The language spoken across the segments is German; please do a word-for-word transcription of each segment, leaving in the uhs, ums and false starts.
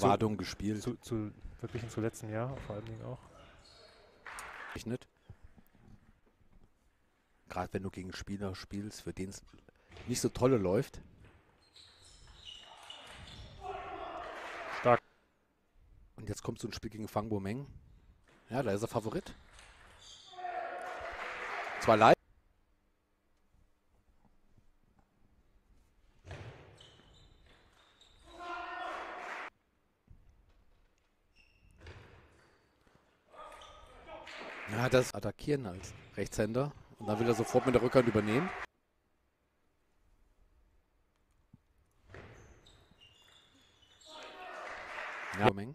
Erwartungen gespielt. Zu, zu, wirklich zu letztem Jahr vor allen Dingen auch. Ich nicht. Gerade wenn du gegen Spieler spielst, für den es nicht so tolle läuft. Stark. Und jetzt kommt so ein Spiel gegen Fang Bomeng. Ja, da ist er Favorit. Zwar leicht. Ja, das Attackieren als Rechtshänder. Und dann will er sofort mit der Rückhand übernehmen. Ja. Bomeng.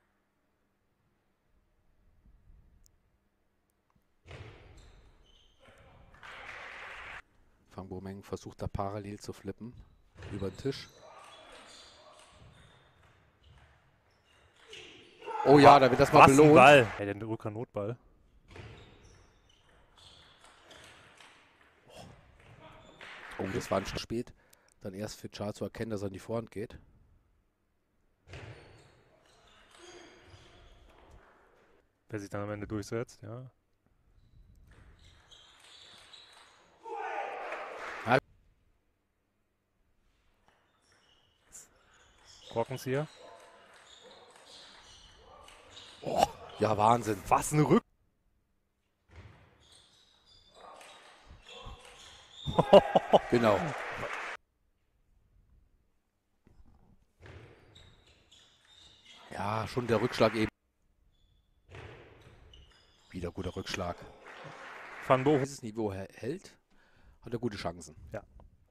Fang Bomeng versucht da parallel zu flippen. Über den Tisch. Oh ja, da wird das mal Was ein belohnt. Ball. Ja, der Rückhand Notball. Oh, das war ein Schritt spät. Dann erst für Char zu erkennen, dass er in die Vorhand geht. Wer sich dann am Ende durchsetzt, ja. Ja. Korkenzieher. Oh, ja, Wahnsinn. Was eine Rück... Genau. Ja, schon der Rückschlag eben. Wieder guter Rückschlag. Van Bo. Dieses Niveau hält, hat er gute Chancen. Ja.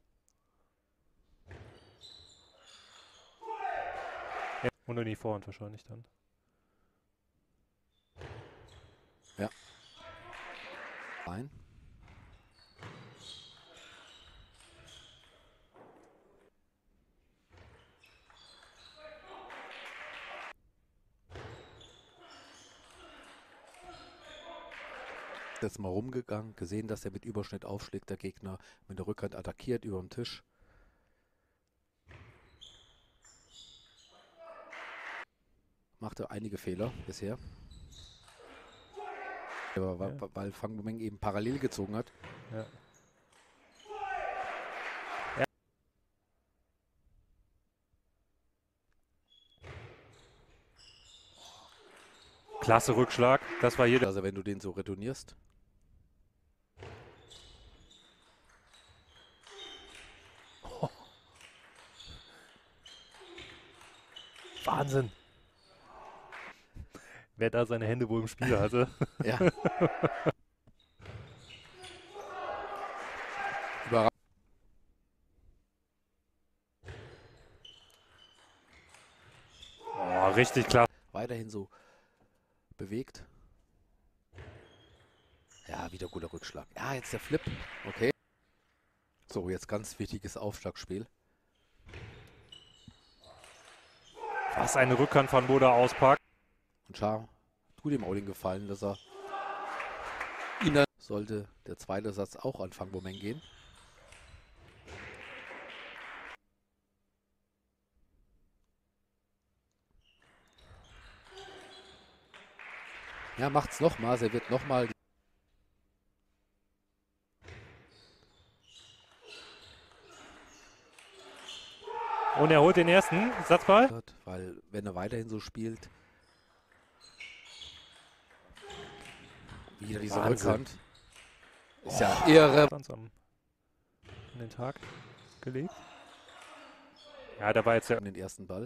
Ja. Und in die Vorhand wahrscheinlich dann. Ja. Ein. Jetzt mal rumgegangen, gesehen, dass er mit Überschnitt aufschlägt, der Gegner mit der Rückhand attackiert über den Tisch. Machte einige Fehler bisher. Aber ja. Weil Fang Bomeng eben parallel gezogen hat. Ja. Ja. Klasse Rückschlag. Das war jeder. Also wenn du den so retournierst. Oh. Wahnsinn. Wer da seine Hände wohl im Spiel hatte. Ja. Überraschend. Oh, richtig klar. Weiterhin so bewegt. Ja, wieder guter Rückschlag. Ja, jetzt der Flip. Okay. So, jetzt ganz wichtiges Aufschlagspiel. Was eine Rückhand von Boda auspackt. Und Char tut ihm auch den Gefallen, dass er ihn dann sollte der zweite Satz auch an Fang Bomeng gehen. Ja, macht's nochmal. Er wird nochmal. Und er holt den ersten Satzball. Weil, wenn er weiterhin so spielt. Wieder diese Rückhand. Ist ja irre. An den Tag gelegt. Ja, da war jetzt der den ersten Ball.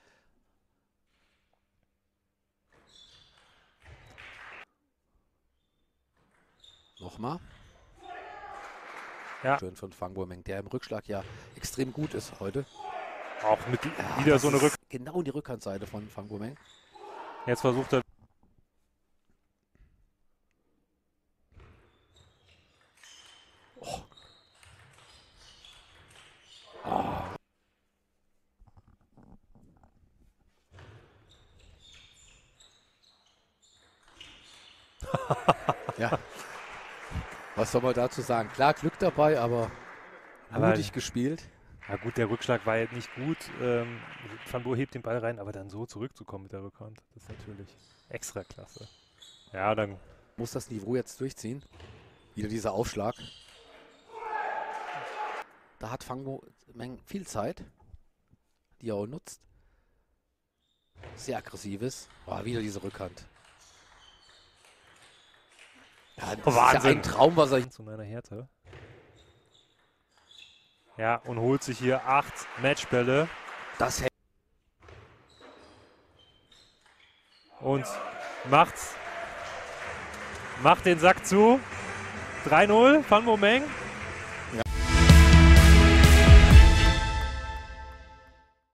Nochmal. Ja. Schön von Fang Bomeng, der im Rückschlag ja extrem gut ist heute. Auch mit ja, wieder so eine Rück... Genau die Rückhandseite von Fang Bomeng. Jetzt versucht er... Oh. Oh. Ja. Was soll man dazu sagen? Klar, Glück dabei, aber, aber mutig gespielt. Ja gut, der Rückschlag war jetzt nicht gut. Ähm, Van Boer hebt den Ball rein, aber dann so zurückzukommen mit der Rückhand, das ist natürlich extra klasse. Ja, dann Muss das Niveau jetzt durchziehen. Wieder dieser Aufschlag. Da hat Van Boer viel Zeit, die er auch nutzt. Sehr aggressives. War wieder diese Rückhand. Ja, das Oh, ist ja Wahnsinn. ein Traum, was er... zu meiner Härte. Ja, und holt sich hier acht Matchbälle. Das hält. Und macht, macht den Sack zu. drei null, Van Boer Meng.